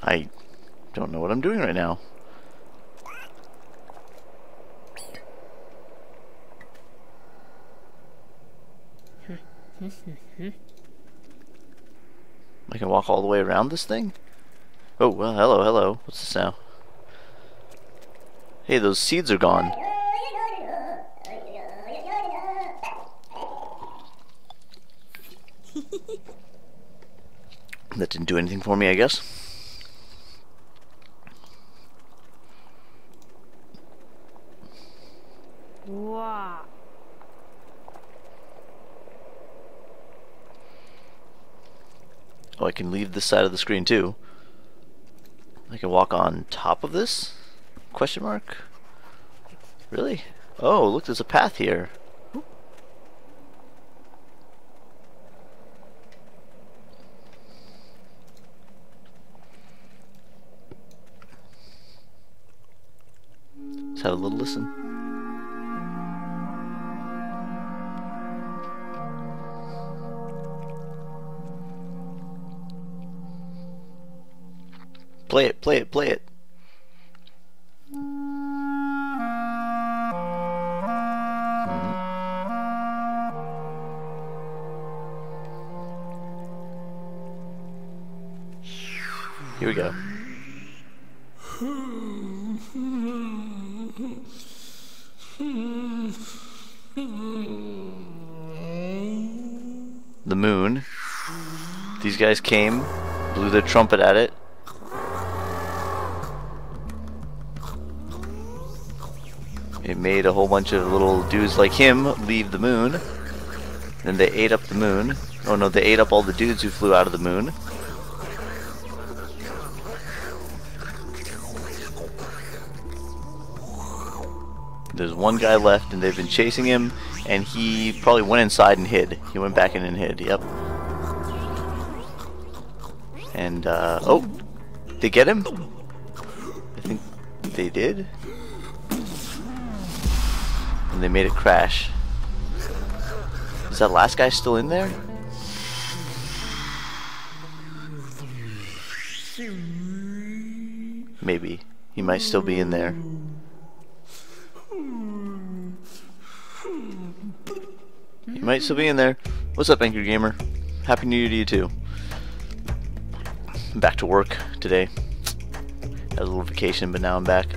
I don't know what I'm doing right now. I can walk all the way around this thing? Oh, well, hello, hello. What's this now? Hey, those seeds are gone. That didn't do anything for me, I guess. Wow. Oh, I can leave this side of the screen too. I can walk on top of this? Question mark? Really? Oh, look, there's a path here. Let's have a little listen. Play it, play it, play it. Here we go. The moon. These guys came, blew their trumpet at it. It made a whole bunch of little dudes like him leave the moon. Then they ate up the moon. Oh no, they ate up all the dudes who flew out of the moon. There's one guy left and they've been chasing him, and he probably went inside and hid. He went back in and hid, yep. And, oh! They get him? I think they did. And they made it crash. Is that last guy still in there? Maybe. He might still be in there. He might still be in there. What's up, Angry Gamer? Happy New Year to you too. I'm back to work today. Had a little vacation, but now I'm back.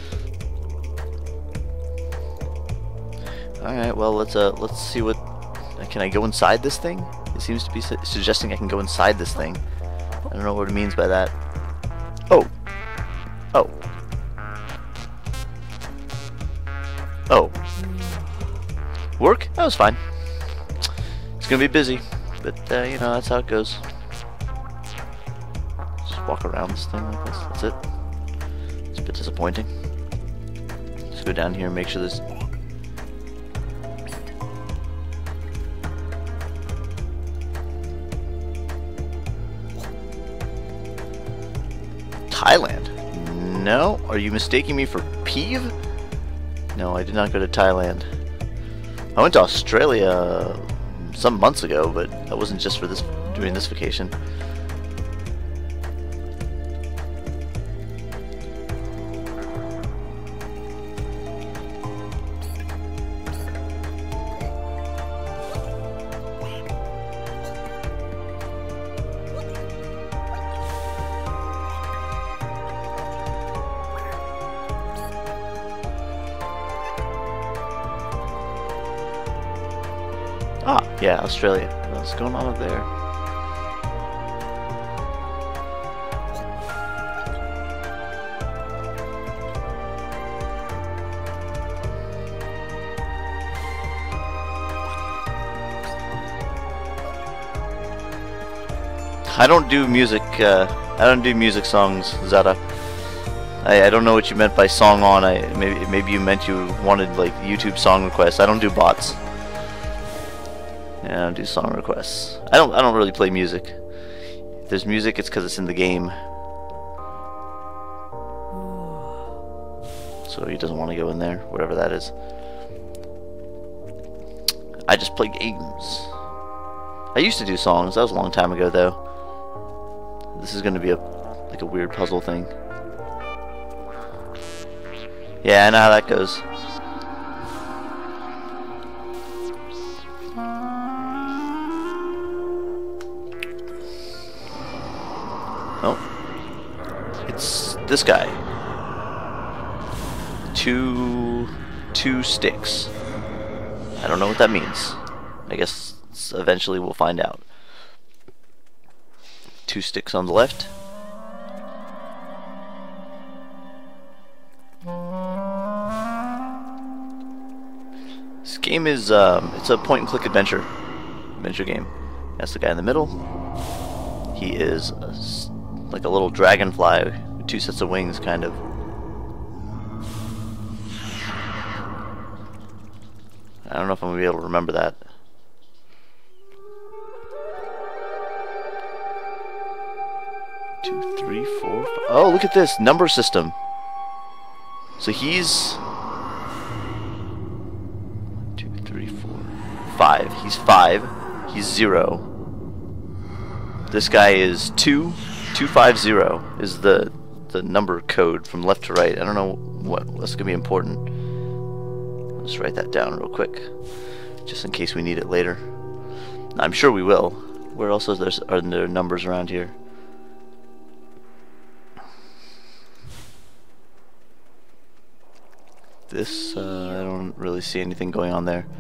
Alright, well, let's see what... Can I go inside this thing? It seems to be suggesting I can go inside this thing. I don't know what it means by that. Oh! Oh. Oh. Work? That was fine. It's gonna be busy, but, you know, that's how it goes. Just walk around this thing like this. That's it. It's a bit disappointing. Let's go down here and make sure there's... Thailand? No? Are you mistaking me for Peeve? No, I did not go to Thailand. I went to Australia some months ago, but that wasn't just for this during this vacation. Ah, yeah, Australia. What's going on up there? I don't do music. I don't do music songs, Zeta. I don't know what you meant by song on. Maybe you meant you wanted like YouTube song requests. I don't do bots. Yeah, I don't do song requests. I don't really play music. If there's music, it's because it's in the game. So he doesn't want to go in there, whatever that is. I just play games. I used to do songs. That was a long time ago, though. This is going to be like like a weird puzzle thing. Yeah, I know how that goes. Oh, it's this guy. Two sticks. I don't know what that means. I guess eventually we'll find out. 2 sticks on the left. This game is it's a point-and-click adventure game. That's the guy in the middle. He is like a little dragonfly with 2 sets of wings, kind of. I don't know if I'm gonna be able to remember that. Two, three, four, five. Oh, look at this number system. So he's 1, 2, 3, 4, 5. He's 5. He's 0. This guy is 250 is the number code from left to right. I don't know what's gonna be important. Let's write that down real quick, just in case we need it later. I'm sure we will. Where else are there numbers around here? This, I don't really see anything going on there.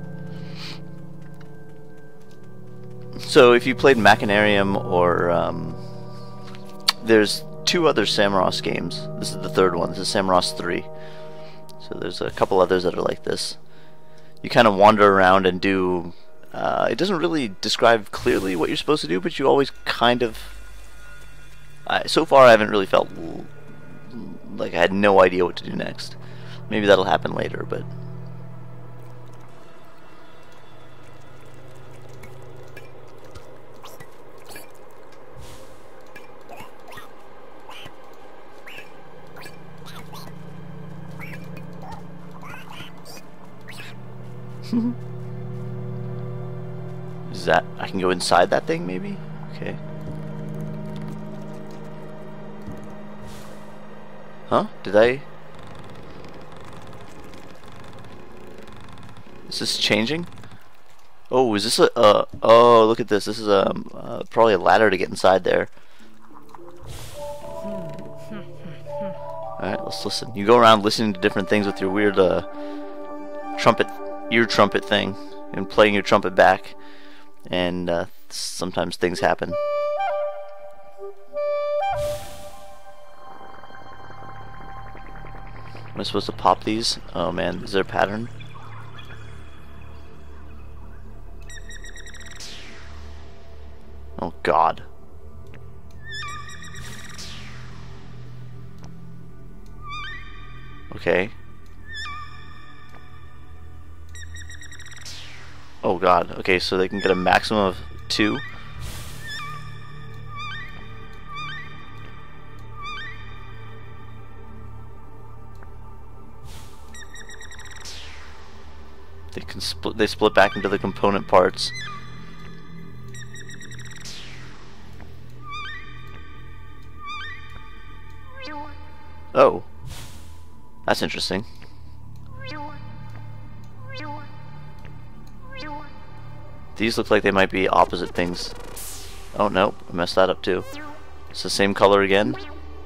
So if you played Machinarium or there's 2 other Samorost games. This is the 3rd one. This is Samorost 3. So there's a couple others that are like this. You kind of wander around and do... it doesn't really describe clearly what you're supposed to do, but you always kind of... so far I haven't really felt like I had no idea what to do next. Maybe that'll happen later, but... Is that... I can go inside that thing, maybe? Okay. Huh? Did I... Is this changing? Oh, is this a... oh, look at this. This is probably a ladder to get inside there. Alright, let's listen. You go around listening to different things with your weird ear trumpet thing, and playing your trumpet back, and sometimes things happen. Am I supposed to pop these? Oh man, is there a pattern? Oh god. Okay. Oh god. Okay, so they can get a maximum of 2. They split back into the component parts. Oh. That's interesting. These look like they might be opposite things. Oh no, I messed that up too. It's the same color again.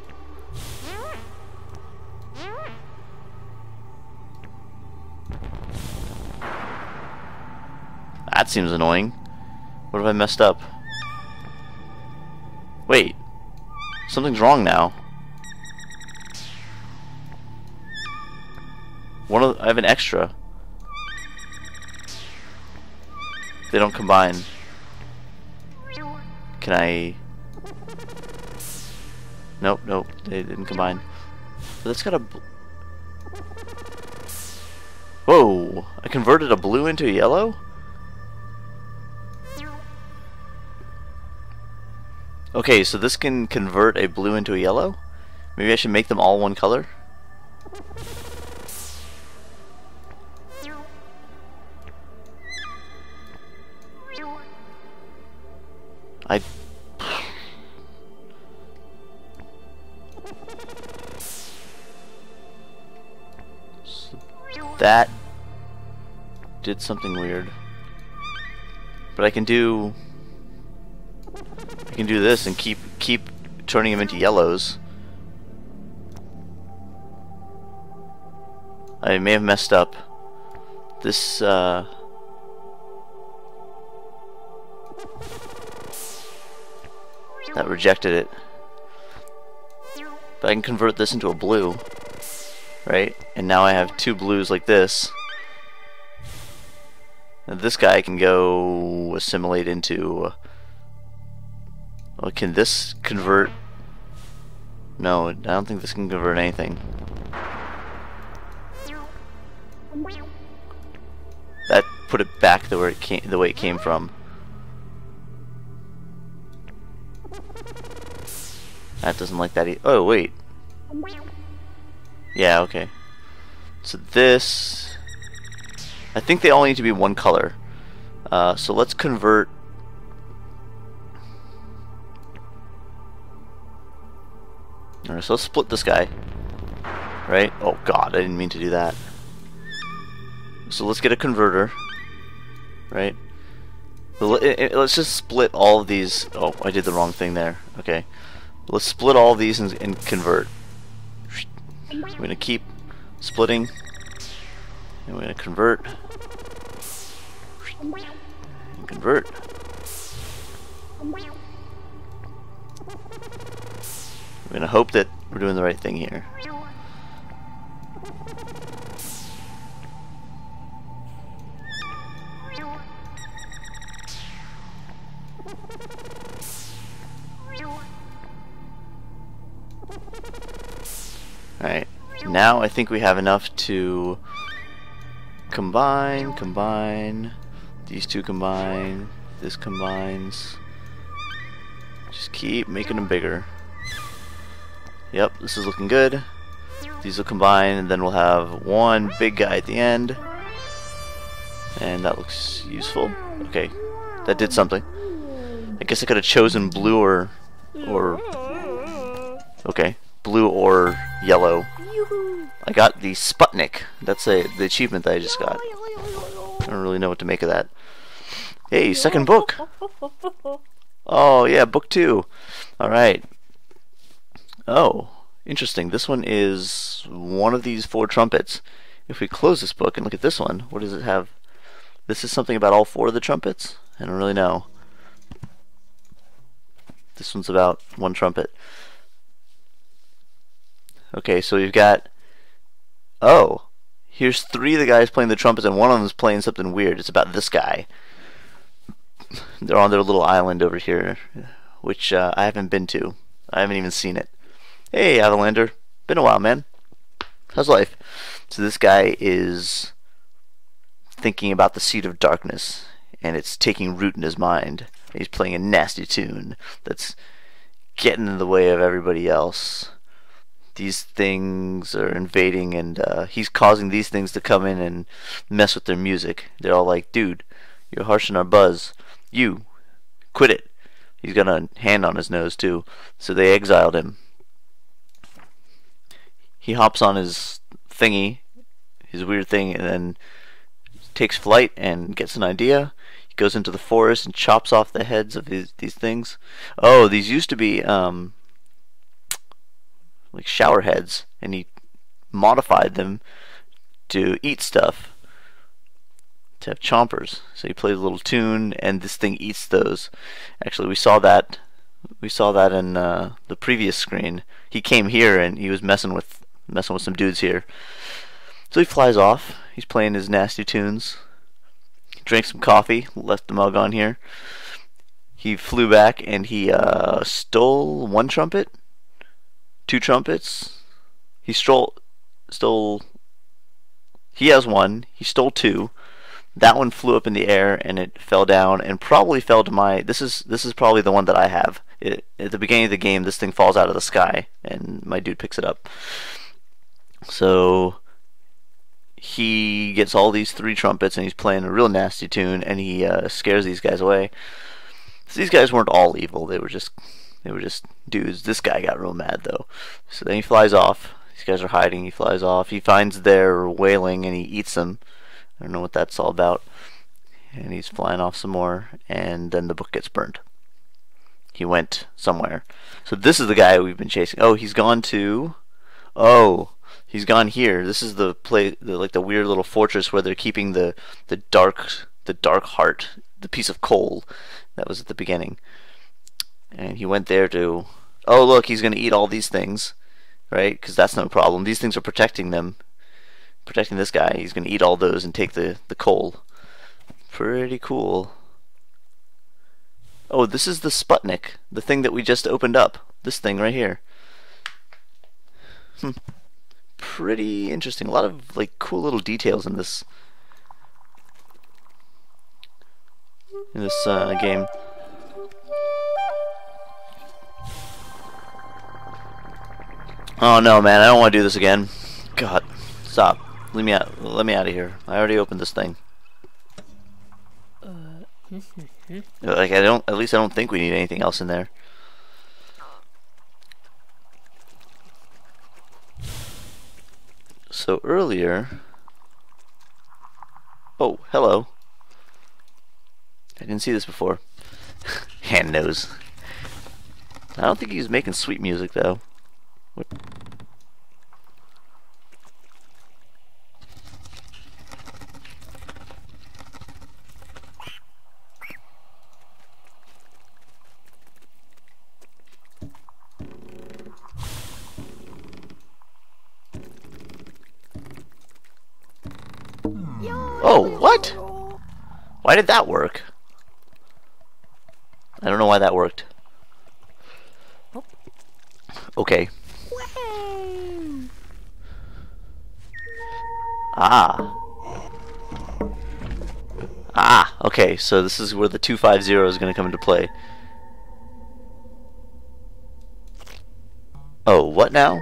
That seems annoying. What have I messed up? Wait. Something's wrong now. I have an extra. They don't combine. Can I... Nope, nope, they didn't combine. But that's got a... Whoa! I converted a blue into a yellow? Okay, so this can convert a blue into a yellow? Maybe I should make them all one color? That did something weird. But I can do this and keep turning them into yellows. I may have messed up. This that rejected it. But I can convert this into a blue, right? And now I have two blues like this. And this guy can go assimilate into... well, can this convert? No, I don't think this can convert anything. That put it back the way it came from. That doesn't like that either. Oh wait. Yeah, okay. So this, I think they all need to be one color. So let's convert. Alright, so let's split this guy. Right? Oh god, I didn't mean to do that. So let's get a converter. Right? Let's just split all of these. Oh, I did the wrong thing there. Okay. Let's split all of these and convert. We're going to keep splitting. And we're going to convert. And convert. We're going to hope that we're doing the right thing here. Alright, now I think we have enough to combine, these two combine, this combines. Just keep making them bigger. Yep, this is looking good. These will combine, and then we'll have one big guy at the end. And that looks useful. Okay, that did something. I guess I could have chosen blue or okay, blue or yellow. I got the Sputnik. That's the achievement that I just got. I don't really know what to make of that. Hey, second book. Oh yeah, book 2. All right. Oh, interesting. This one is one of these 4 trumpets. If we close this book and look at this one, what does it have? This is something about all 4 of the trumpets? I don't really know. This one's about 1 trumpet. Okay, so we've got... oh, here's 3 of the guys playing the trumpets, and one of them is playing something weird. It's about this guy. They're on their little island over here, which I haven't been to. I haven't even seen it. Hey, Avalander. Been a while, man. How's life? So this guy is thinking about the Seed of Darkness, and it's taking root in his mind. He's playing a nasty tune that's getting in the way of everybody else. These things are invading, and he's causing these things to come in and mess with their music. They're all like, dude, you're harshing our buzz. You, quit it. He's got a hand on his nose, too. So they exiled him. He hops on his thingy, his weird thing, and then takes flight and gets an idea. He goes into the forest and chops off the heads of these things. Oh, these used to be like shower heads, and he modified them to eat stuff, to have chompers. So he plays a little tune, and this thing eats those. Actually, we saw that in the previous screen. He came here and he was messing with some dudes here. So he flies off. He's playing his nasty tunes. He drank some coffee, left the mug on here. He flew back and he stole 1 trumpet, 2 trumpets. He stole. He has 1. He stole 2. That one flew up in the air and it fell down and probably fell to my. This is probably the one that I have. At the beginning of the game, this thing falls out of the sky and my dude picks it up. So he gets all these 3 trumpets and he's playing a real nasty tune, and he scares these guys away. So these guys weren't all evil. They were just dudes. This guy got real mad though. So then he flies off. These guys are hiding. He flies off. He finds their whaling and he eats them. I don't know what that's all about. And he's flying off some more, and then the book gets burned. He went somewhere. So this is the guy we've been chasing. Oh, he's gone to... Oh, he's gone here. This is the like the weird little fortress where they're keeping the dark heart, the piece of coal that was at the beginning. And he went there to... Oh, look, he's going to eat all these things, right? Because that's no problem. These things are protecting them. Protecting this guy. He's going to eat all those and take the coal. Pretty cool. Oh, this is the Sputnik, the thing that we just opened up. This thing right here. Pretty interesting. A lot of like cool little details in this game. Oh no, man! I don't want to do this again. God, stop! Leave me out. Let me out of here. I already opened this thing. Like I don't. At least I don't think we need anything else in there. So earlier. Oh, hello. I didn't see this before. Hand nose. I don't think he's making sweet music though. What? Oh, what? Why did that work? I don't know why that worked. Okay. Ah. Ah, okay, so this is where the 250 is going to come into play. Oh, what now?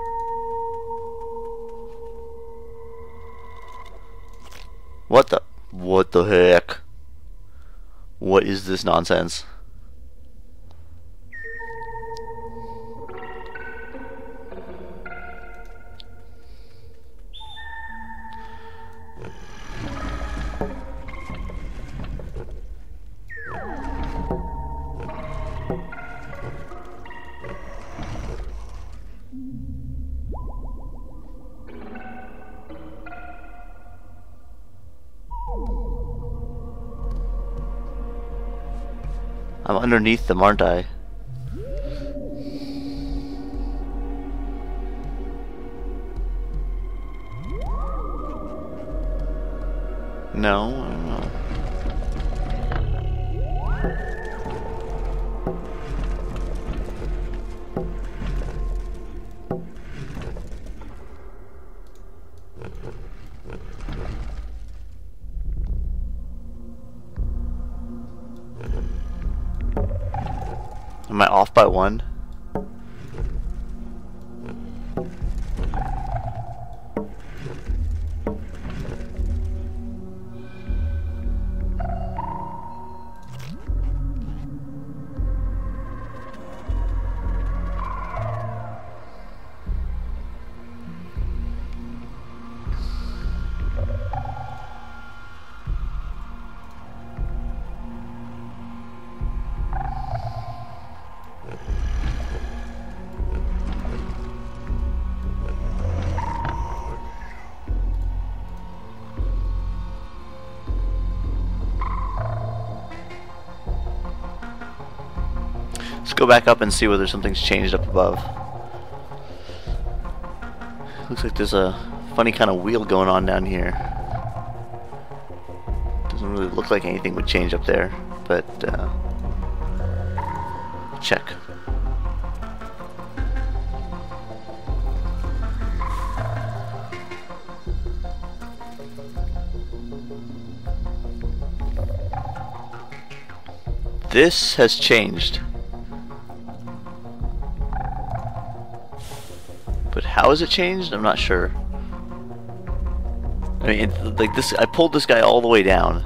What the heck? What is this nonsense? I'm underneath them, aren't I? No, I don't know. Am I off by one? Let's go back up and see whether something's changed up above. Looks like there's a funny kind of wheel going on down here. Doesn't really look like anything would change up there, but check. This has changed. But how has it changed? I'm not sure. I mean, like this, I pulled this guy all the way down.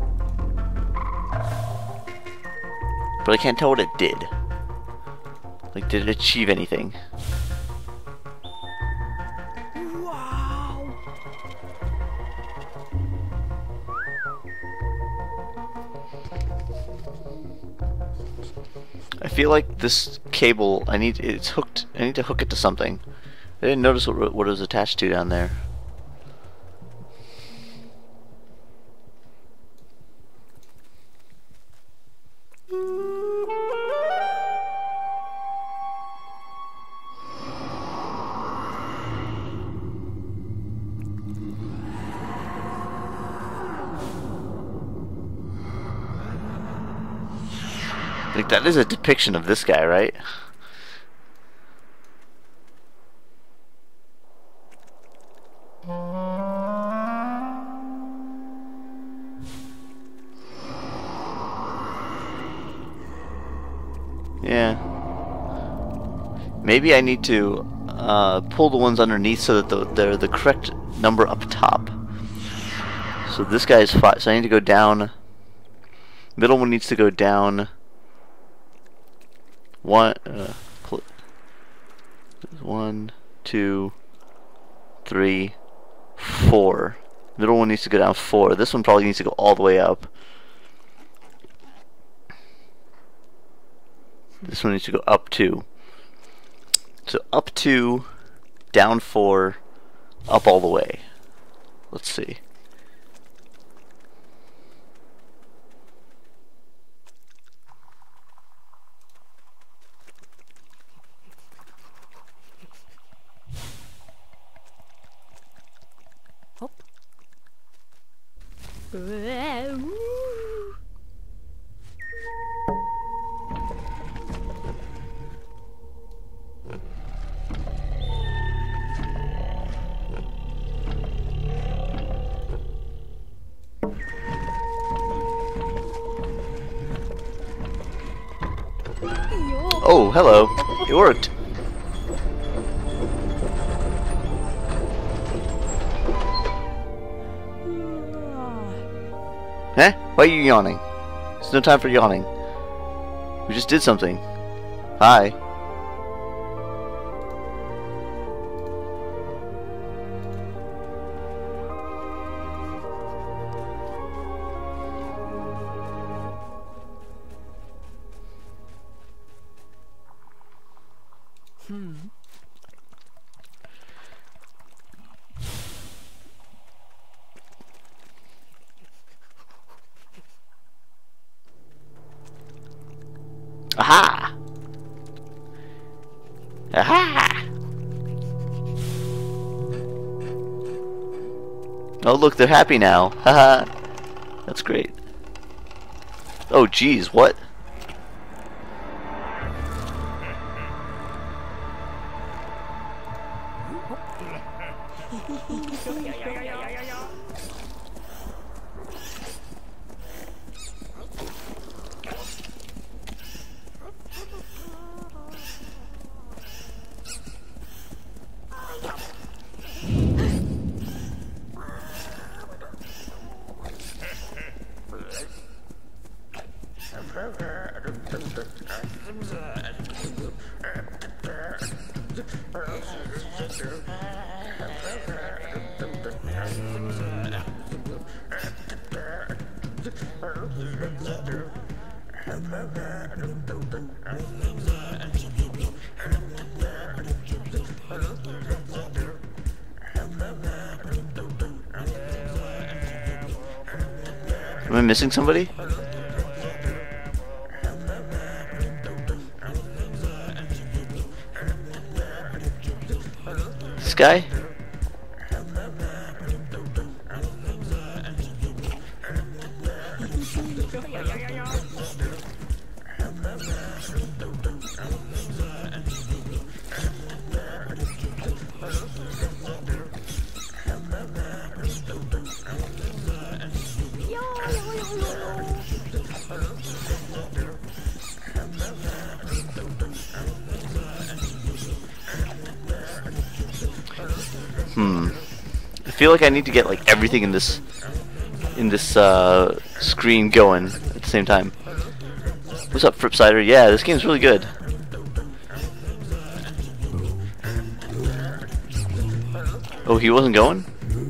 But I can't tell what it did. Like, did it achieve anything? Wow. I feel like this cable, it's hooked, I need to hook it to something. I didn't notice what it was attached to down there. Like, that is a depiction of this guy, right? Yeah. Maybe I need to pull the ones underneath so that they're the correct number up top. So this guy is 5, so I need to go down. Middle one needs to go down. 1, 2, 3, 4. Middle one needs to go down 4. This one probably needs to go all the way up. This one needs to go up 2. So up 2, down 4, up all the way. Let's see. Hop. Oh, hello. It worked. Huh? Why are you yawning? There's no time for yawning. We just did something. Hi. Aha! Aha! Oh look, they're happy now. Haha. That's great. Oh geez, what? Am I missing somebody? This guy? I feel like I need to get like everything in this screen going at the same time. What's up, Fripsider? Yeah, this game's really good. Oh, he wasn't going?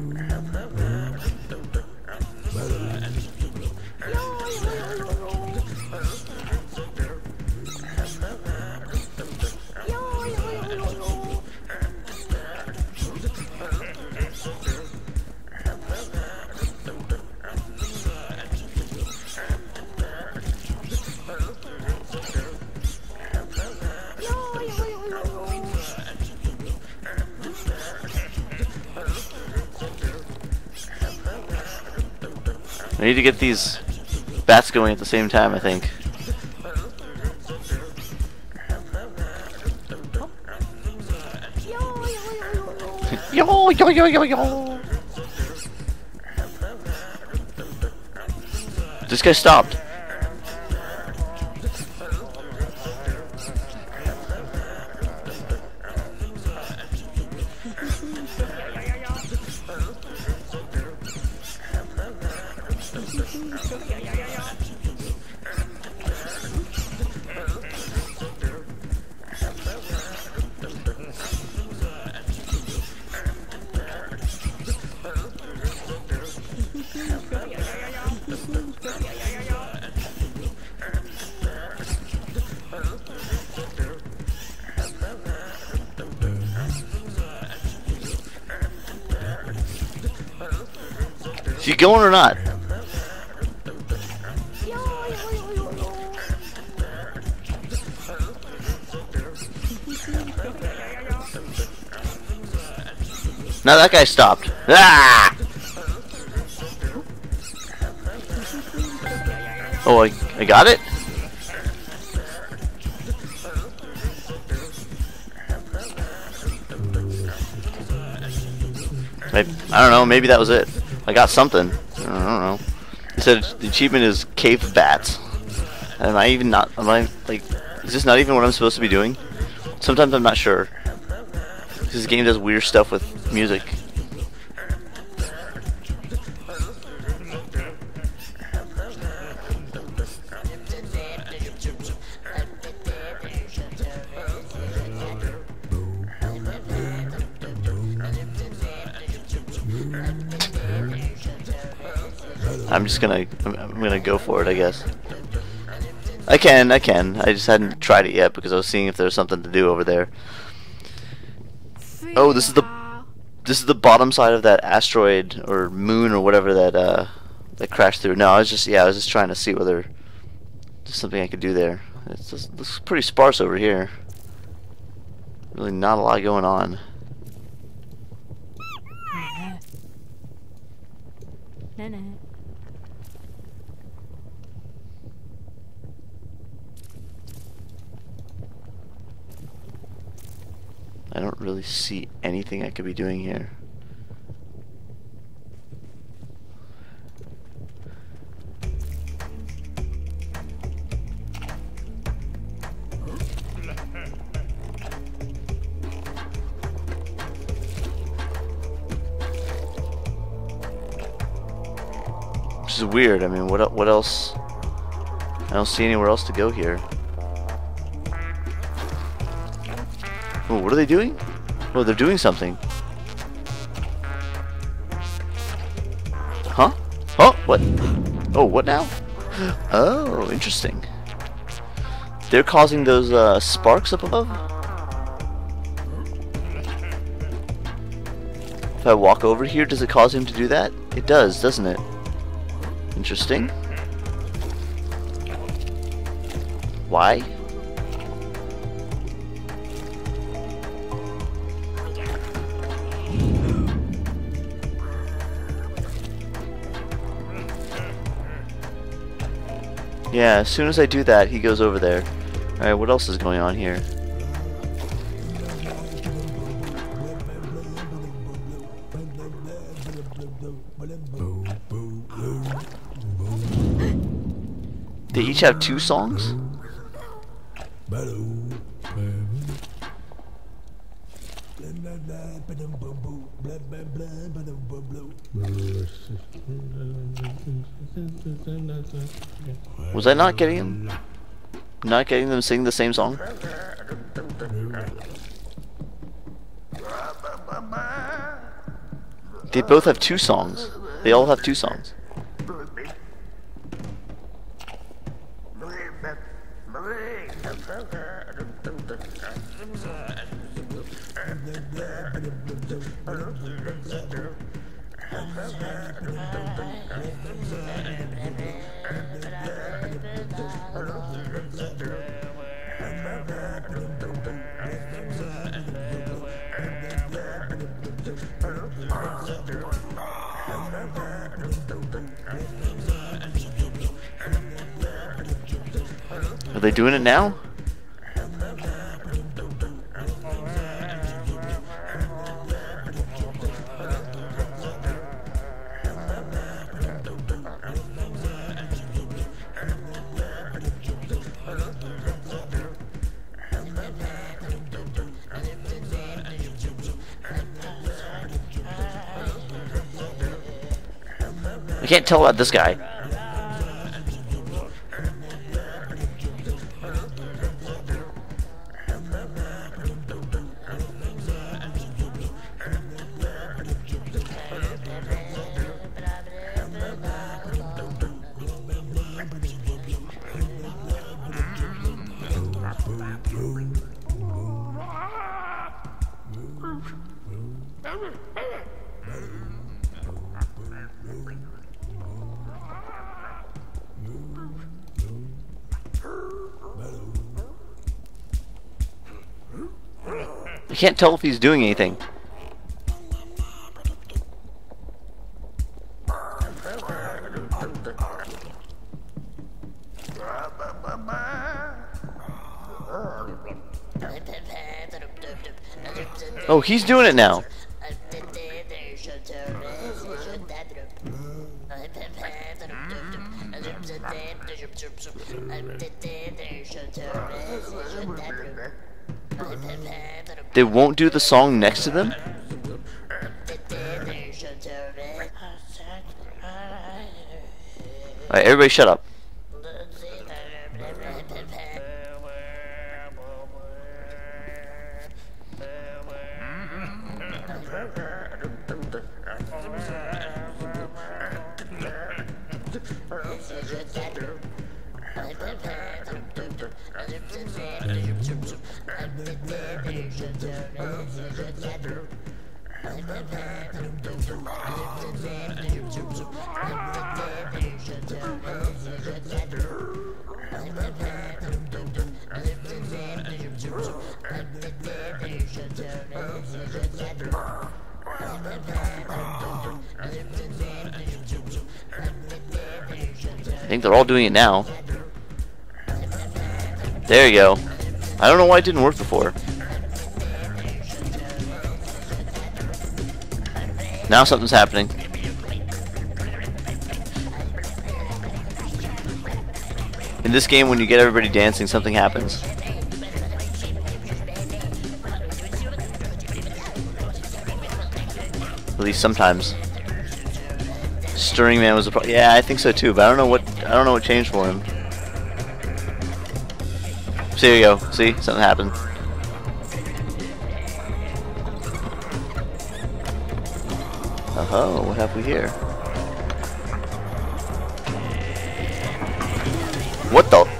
I need to get these bats going at the same time, I think. Yo, yo, yo, yo, yo. This guy stopped. Is he going or not? Now that guy stopped. Ah! Oh, I got it? I don't know, maybe that was it. I got something. I don't know. It said the achievement is cave bats. Am I even not, am I, like, is this not even what I'm supposed to be doing? Sometimes I'm not sure. This game does weird stuff with music. I'm gonna go for it, I guess. I can. I just hadn't tried it yet because I was seeing if there was something to do over there. Oh, this is the bottom side of that asteroid or moon or whatever that crashed through. No, I was just trying to see whether there's something I could do there. It looks pretty sparse over here. Really not a lot going on. I don't really see anything I could be doing here. Which is weird. I mean, what else? I don't see anywhere else to go here. Oh, what are they doing? Oh, they're doing something. Huh? Oh, what? Oh, what now? Oh, interesting. They're causing those sparks up above? If I walk over here, does it cause him to do that? It does, doesn't it? Interesting. Why? Yeah, as soon as I do that, he goes over there. Alright, what else is going on here? They each have 2 songs? Was I not getting him? Not getting them sing the same song? They both have 2 songs. They all have 2 songs. Are they doing it now? I can't tell about this guy. I can't tell if he's doing anything. Oh, he's doing it now. They won't do the song next to them? Alright, everybody shut up. I think they're all doing it now. There you go. I don't know why it didn't work before. Now something's happening. In this game, when you get everybody dancing, something happens. At least sometimes. Stirring Man was a problem. Yeah, I think so too, but I don't know what changed for him. So there you go. See, something happened. Oh, what have we here? What the?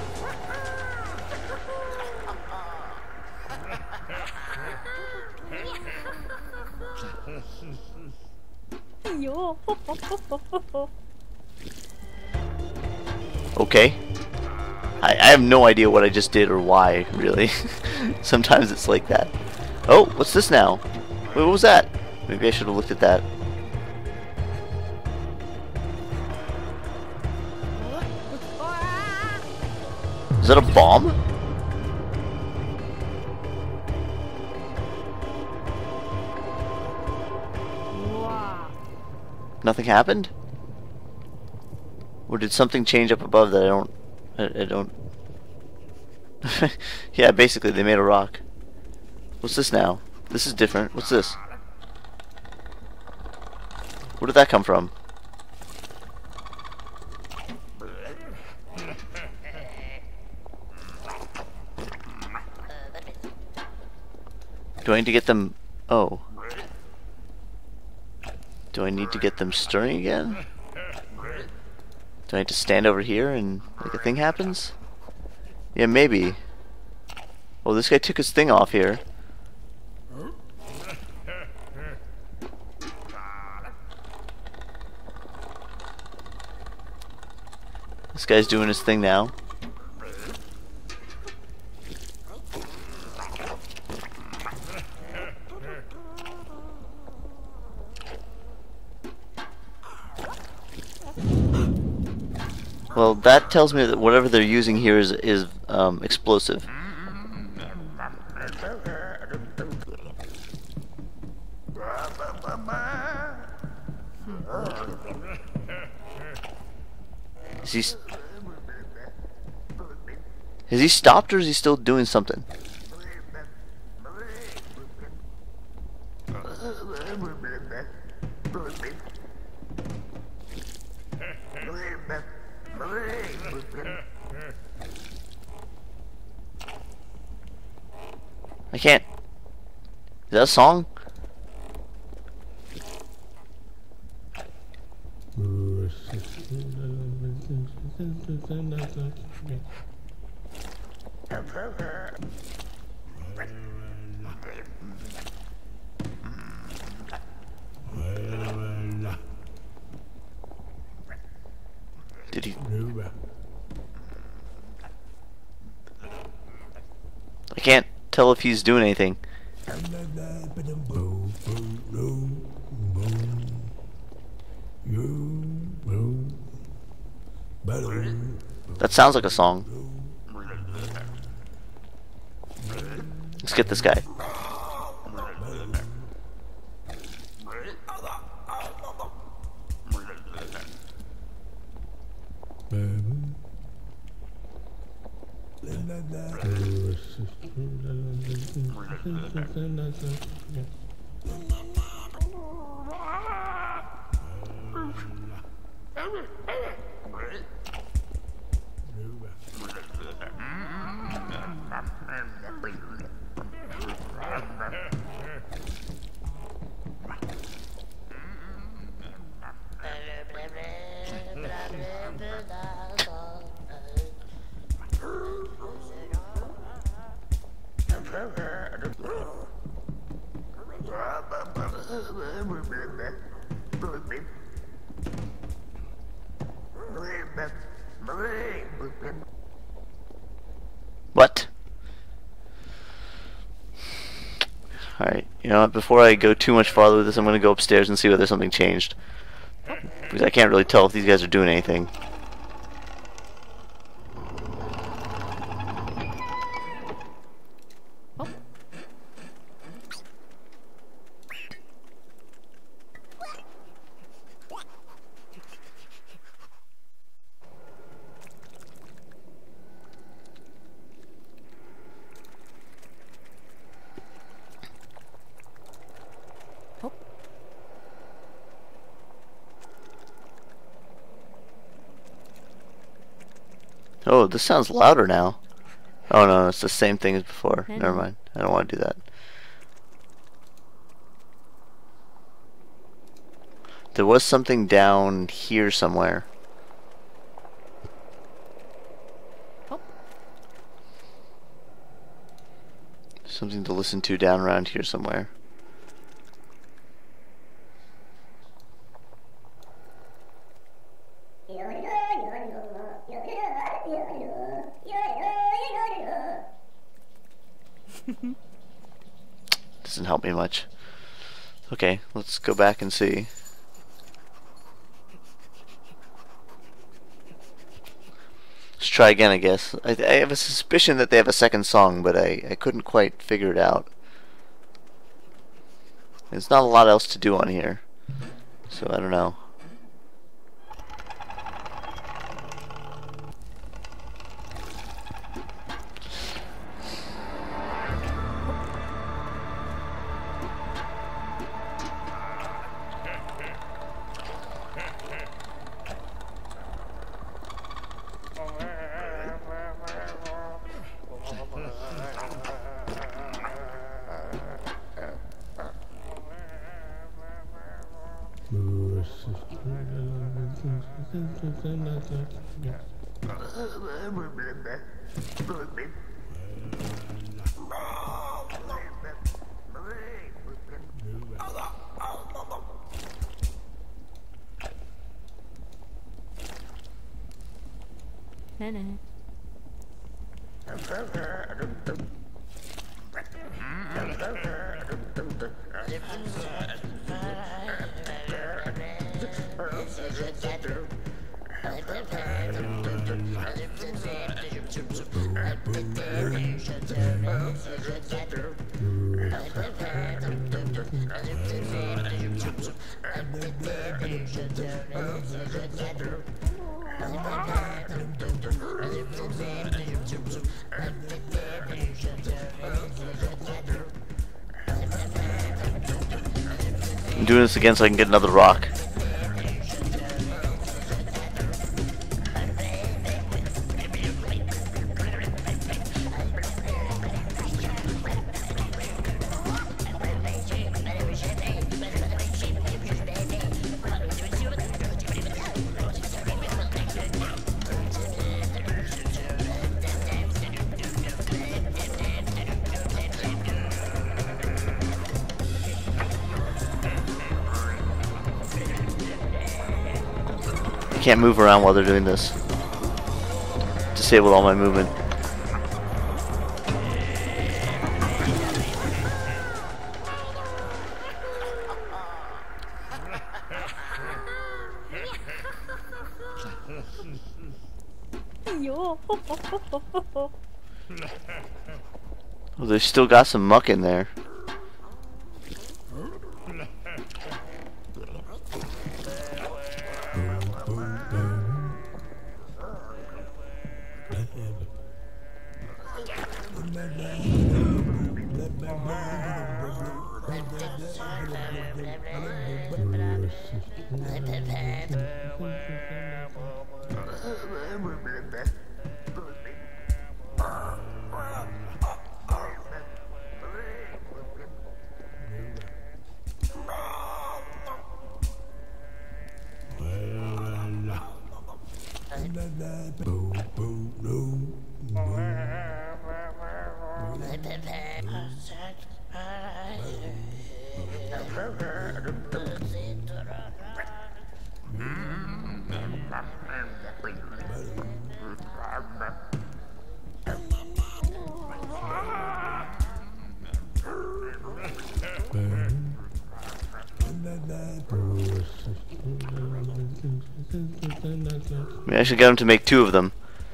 Okay. I have no idea what I just did or why, really. Sometimes it's like that. Oh, what's this now? Wait, what was that? Maybe I should have looked at that. Is that a bomb? Wow. Nothing happened? Or did something change up above that I don't... Yeah, basically they made a rock. What's this now? This is different. What's this? Where did that come from? Do I need to get them? Oh. Do I need to get them stirring again? Do I need to stand over here and like a thing happens? Yeah, maybe. Oh, this guy took his thing off here. This guy's doing his thing now. Well, that tells me that whatever they're using here is explosive. Has he stopped, or is he still doing something? I can't. Is that a song? Did he? I can't tell if he's doing anything. That sounds like a song. Let's get this guy. What? Alright, you know what, before I go too much farther with this, I'm going to go upstairs and see whether something changed. Because I can't really tell if these guys are doing anything. Oh, this sounds louder now. Oh no, it's the same thing as before. Never mind. I don't want to do that. There was something down here somewhere. Something to listen to down around here somewhere. Doesn't help me much. Okay, let's go back and see. Let's try again, I guess. I have a suspicion that they have a second song, but I couldn't quite figure it out. There's not a lot else to do on here, so I don't know. Nene. I'm doing this again so I can get another rock. I can't move around while they're doing this. Disabled all my movement. Yo. Oh, they've still got some muck in there. We actually got him to make two of them.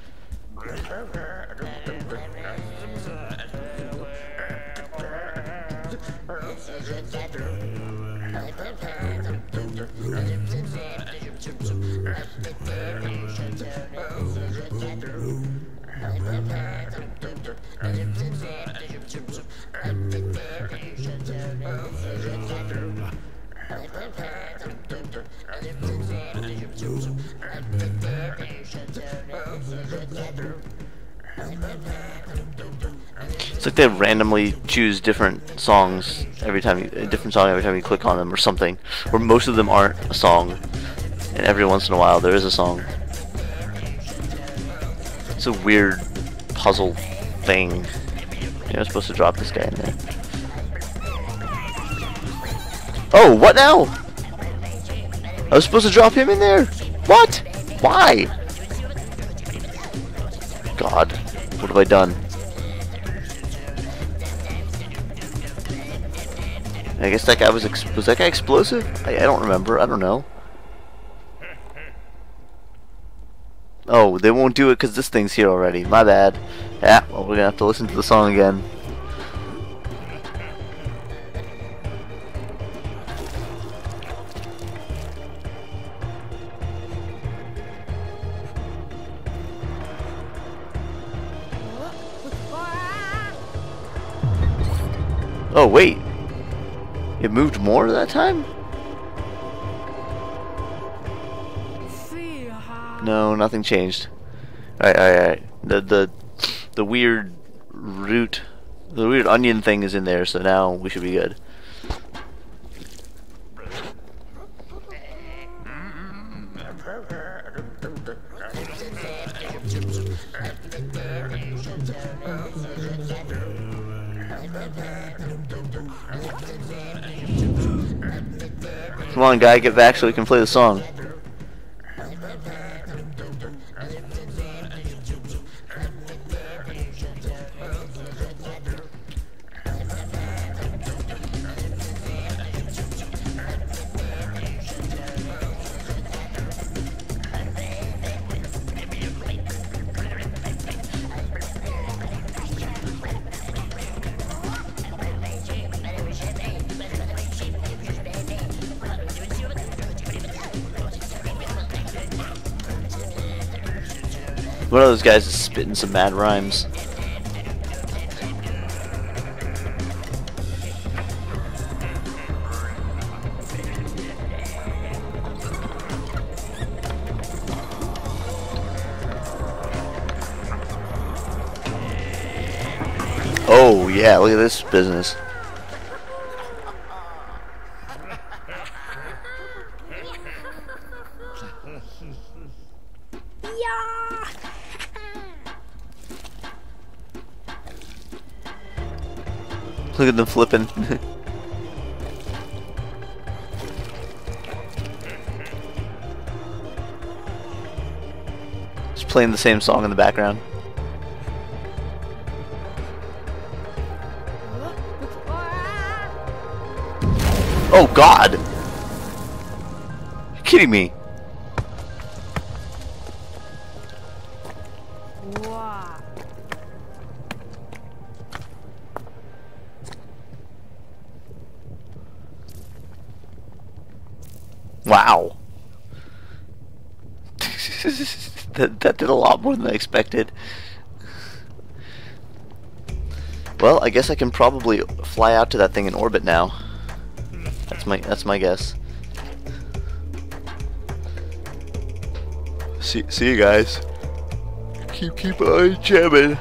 It's like they randomly choose different songs every time a different song every time you click on them or something. Or most of them aren't a song, and every once in a while there is a song. It's a weird puzzle thing. I was supposed to drop this guy in there. Oh, what now? I was supposed to drop him in there? What? Why? God, what have I done? I guess that guy was that guy explosive? I don't remember. I don't know. Oh, they won't do it because this thing's here already. My bad. Yeah, well, we're gonna have to listen to the song again. Oh, wait. It moved more that time? No, nothing changed. Alright. The weird root, the weird onion thing is in there, so now we should be good. Come on, guy, get back so we can play the song. One of those guys is spitting some mad rhymes. Oh yeah, look at this business. Yeah. Look at them flipping. Just playing the same song in the background. Oh God! You're kidding me. Wow. Wow. that did a lot more than I expected. Well, I guess I can probably fly out to that thing in orbit now. That's my guess. See you guys. Keep on jamming.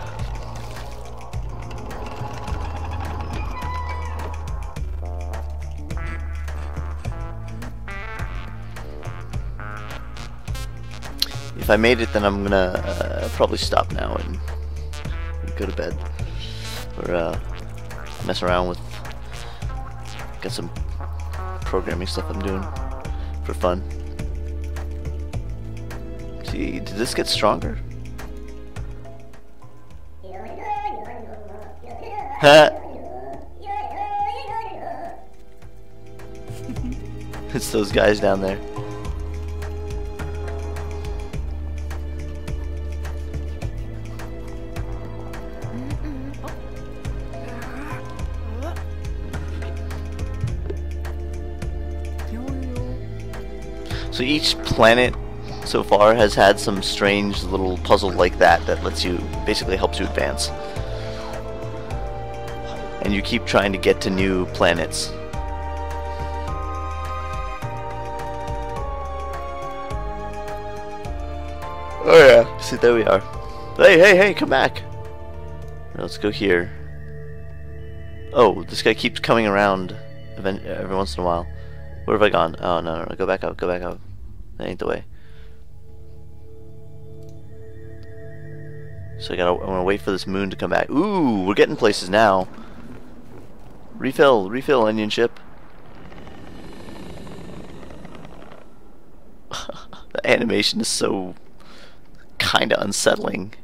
If I made it, then I'm gonna probably stop now and go to bed, or mess around with, got some programming stuff I'm doing for fun. See, did this get stronger? It's those guys down there. So each planet so far has had some strange little puzzle like that lets you, basically helps you advance. And you keep trying to get to new planets. Oh yeah, see, there we are. Hey, come back. Let's go here. Oh, this guy keeps coming around every once in a while. Where have I gone? Oh, no, go back up, That ain't the way. So I'm gonna wait for this moon to come back. Ooh, we're getting places now. Refill, onion ship. The animation is so kinda unsettling.